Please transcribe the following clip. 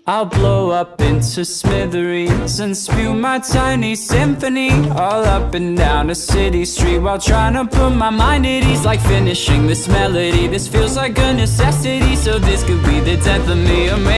I'll blow up into smithereens and spew my tiny symphony all up and down a city street, while trying to put my mind at ease. Like finishing this melody, this feels like a necessity. So this could be the death of me, or maybe